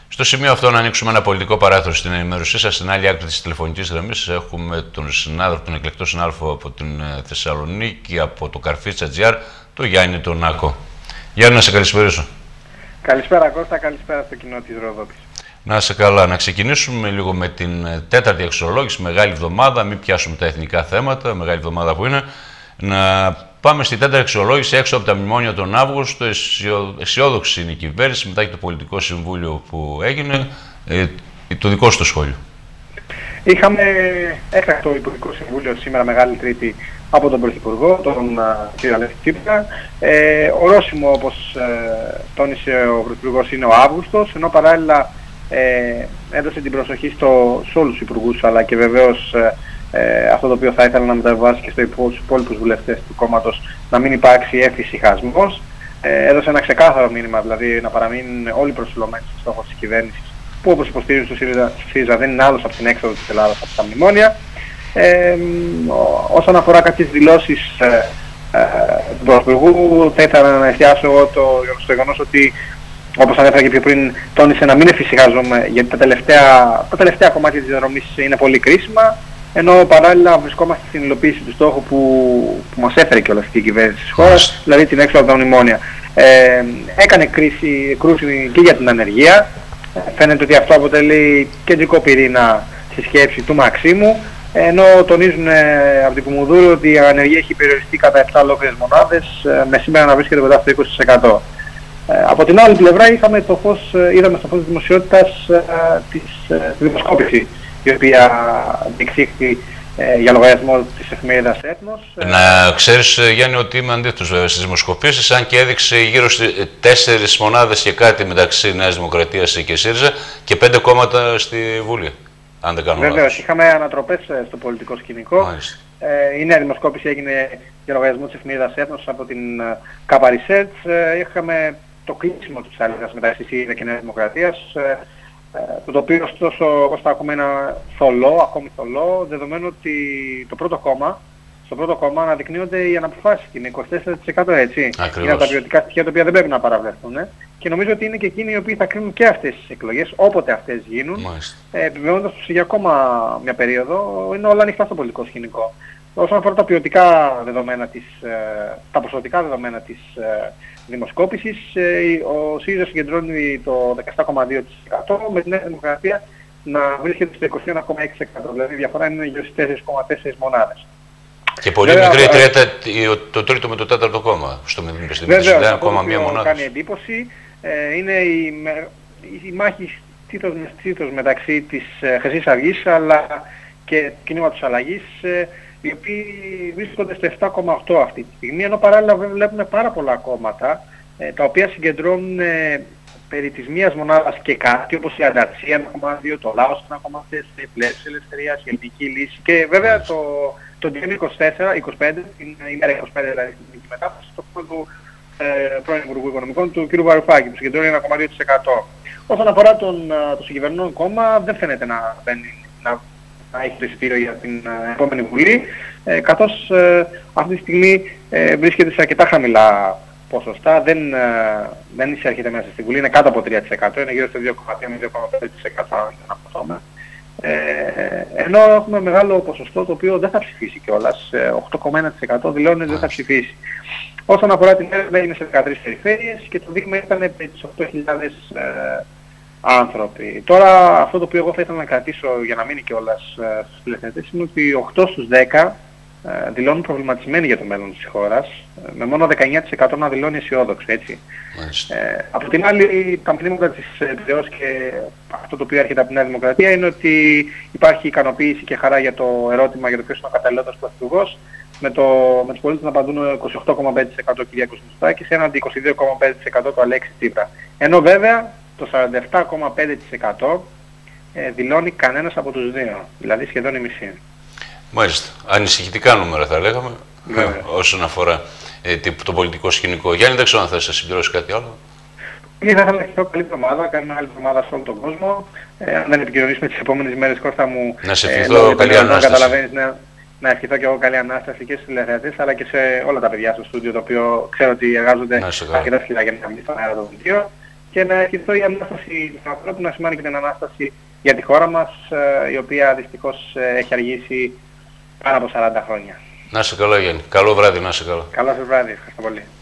Στο σημείο αυτό, να ανοίξουμε ένα πολιτικό παράθυρο στην ενημέρωσή σας. Στην άλλη άκρη της τηλεφωνικής γραμμής έχουμε τον συνάδελφο, τον εκλεκτό συνάδελφο από την Θεσσαλονίκη, από το Καρφίτσα.gr, τον Γιάννη τον Νάκο. Γιάννη, να σε καλησπέρισω. Καλησπέρα Κώστα, καλησπέρα στο κοινό της Ροδόπης. Να είσαι καλά. Να ξεκινήσουμε λίγο με την τέταρτη αξιολόγηση, μεγάλη εβδομάδα, μην πιάσουμε τα εθνικά θέματα, μεγάλη εβδομάδα που είναι. Να πάμε στη τέταρτη αξιολόγηση, έξω από τα μνημόνια τον Αύγουστο. Αισιόδοξη είναι η κυβέρνηση μετά και το πολιτικό συμβούλιο που έγινε. Το δικό σου το σχόλιο. Είχαμε έκτακτο υπουργικό συμβούλιο σήμερα, Μεγάλη Τρίτη, από τον Πρωθυπουργό, τον κ. Αλέξη Τσίπρα. Ορόσημο, όπως τόνισε ο Πρωθυπουργός, είναι ο Αύγουστος, ενώ παράλληλα έδωσε την προσοχή σε όλους τους υπουργούς, αλλά και βεβαίως αυτό το οποίο θα ήθελα να μεταβάσει και στους υπόλοιπους βουλευτές του κόμματος, να μην υπάρξει εφησυχασμός. Έδωσε ένα ξεκάθαρο μήνυμα, δηλαδή να παραμείνουν όλοι προσιλωμένοι στο στόχο της κυβέρνησης, που όπως υποστηρίζουν στο ΣΥΡΙΖΑ δεν είναι άλλος από την έξοδο της Ελλάδας από τα μνημόνια. Όσον αφορά κάποιες δηλώσεις του Πρωθυπουργού, θα ήθελα να εστιάσω εγώ στο γεγονός ότι, όπως ανέφερα και πιο πριν, τόνισε να μην εφησυχάζομαι, γιατί τα τελευταία κομμάτια της διαδρομής είναι πολύ κρίσιμα, ενώ παράλληλα βρισκόμαστε στην υλοποίηση του στόχου που μας έφερε και όλη αυτή η κυβέρνηση της χώρας, δηλαδή την έξοδο από τα μνημόνια. Έκανε κρούση και για την ανεργία. Φαίνεται ότι αυτό αποτελεί κεντρικό πυρήνα στη σκέψη του Μαξίμου, ενώ τονίζουν από την Κουμουνδούρου ότι η ανεργία έχει περιοριστεί κατά 7 ολόκληρες μονάδες, με σήμερα να βρίσκεται κοντά στο 20%. Από την άλλη πλευρά είδαμε στο φως της δημοσιότητας τη δημοσκόπηση, η οποία διεξήχθη για λογαριασμό της εφημερίδας Έθνος. Να ξέρεις, Γιάννη, ότι είμαι αντίθετος βέβαια στις δημοσκοπήσεις, αν και έδειξε γύρω στις 4 μονάδες και κάτι μεταξύ Νέας Δημοκρατίας και ΣΥΡΙΖΑ και 5 κόμματα στη Βουλή, αν δεν κάνω λάθος. Βεβαίως, είχαμε ανατροπές στο πολιτικό σκηνικό. Η νέα δημοσκόπηση έγινε για λογαριασμό της εφημερίδας Έθνος από την ΚΑΠΑ Research. Είχαμε το κλείσιμο της αλήθειας μεταξύ ΣΥΡΙΖΑ και Νέας Δημοκρατίας, το οποίο ωστόσο Κώστα ακόμη ένα ακόμη θολό, δεδομένου ότι στο πρώτο κόμμα αναδεικνύονται οι αναποφάσεις και είναι 24%, έτσι. Ακριβώς. Είναι τα ποιοτικά στοιχεία τα οποία δεν πρέπει να παραβλεφθούν. Και νομίζω ότι είναι και εκείνοι οι οποίοι θα κρίνουν και αυτές τις εκλογές, όποτε αυτές γίνουν, επιβεβαιώνοντας τους για ακόμα μια περίοδο, είναι όλα ανοιχτά στο πολιτικό σκηνικό. Όσον αφορά τα ποιοτικά δεδομένα τα ποσοτικά δεδομένα της δημοσκόπησης, ο ΣΥΡΙΖΑ συγκεντρώνει το 17,2%, με την Νέα Δημοκρατία να βρίσκεται στο 21,6%. Δηλαδή η διαφορά είναι γύρω στις 4,4 μονάδες. Και πολύ μικρή το τρίτο με το τέταρτο κόμμα. Στο Βέβαια, αυτό το οποίο κάνει εντύπωση είναι η μάχη στήθος μεταξύ της Χρυσής Αυγής αλλά και κινήματος Αλλαγής, οι οποίοι βρίσκονται στο 7,8 αυτή τη στιγμή, ενώ παράλληλα βλέπουμε πάρα πολλά κόμματα τα οποία συγκεντρώνουν περί της μίας μονάδας και κάτι, όπως η Ανταρσία 1,2, το Λάος 1,4, η Πλεύση Ελευθερίας, η Ελληνική Λύση και βέβαια το DN24-25, την ημέρα 25 δηλαδή στην ελληνική μετάφραση, το κόμμα του πρώην Υπουργού Οικονομικών, του κ. Βαρουφάκη, που συγκεντρώνει 1,2%. Όσον αφορά το συγκυβερνών κόμμα, δεν φαίνεται να έχει το εισιτήριο για την επόμενη Βουλή, καθώς αυτή τη στιγμή βρίσκεται σε αρκετά χαμηλά ποσοστά, δεν εισέρχεται μέσα στη Βουλή, είναι κάτω από 3%, είναι γύρω στο 2,3-2,5% να αποφάμε. Ενώ έχουμε μεγάλο ποσοστό το οποίο δεν θα ψηφίσει κιόλας, 8,1% δηλώνει ότι δεν θα ψηφίσει. Όσον αφορά την έρευνα, έγινε σε 13 περιφέρειες και το δείγμα ήταν περί τις 8.000 άνθρωποι. Τώρα αυτό το οποίο εγώ θα ήθελα να κρατήσω για να μείνει κιόλας στους τηλεθεατές είναι ότι 8 στους 10 δηλώνουν προβληματισμένοι για το μέλλον της χώρας, με μόνο 19% να δηλώνει αισιόδοξο, έτσι. Από την άλλη, τα μηνύματα της επιβεβαίωσης και αυτό το οποίο έρχεται από τη Νέα Δημοκρατία είναι ότι υπάρχει ικανοποίηση και χαρά για το ερώτημα για το ποιος είναι ο καταλληλότερος πρωθυπουργός, με τους πολίτες να απαντούν 28,5% ο Κυριάκος Μητσοτάκης έναντι 22,5% του Αλέξη Τσίπρα. Ενώ βέβαια το 47,5% δηλώνει κανένας από τους δύο, δηλαδή σχεδόν η μισή. Μάλιστα. Ανησυχητικά νούμερα θα λέγαμε, όσον αφορά το πολιτικό σκηνικό. Γιάννη, δεν ξέρω αν θες να συμπληρώσει κάτι άλλο. Θα ήθελα να ευχηθώ καλή εβδομάδα, κάνει μια άλλη εβδομάδα σε όλο τον κόσμο. Αν δεν επικοινωνήσουμε τις επόμενες μέρες, Κώστα μου, να σε ευχηθώ καλή ανάσταση. Να ευχηθώ και εγώ καλή ανάσταση και στους τηλεθεατές, αλλά και σε όλα τα παιδιά στο στούντιο, το οποίο ξέρω ότι εργάζονται αρκετά σκληρά για να βγει στον αέρα το βιντεο. και να ευχηθώ η Ανάσταση που να σημαίνει και την Ανάσταση για τη χώρα μας, η οποία δυστυχώς έχει αργήσει πάνω από 40 χρόνια. Να είσαι καλά, Γιάννη. Καλό βράδυ, να είσαι καλά. Καλό σας βράδυ. Ευχαριστώ πολύ.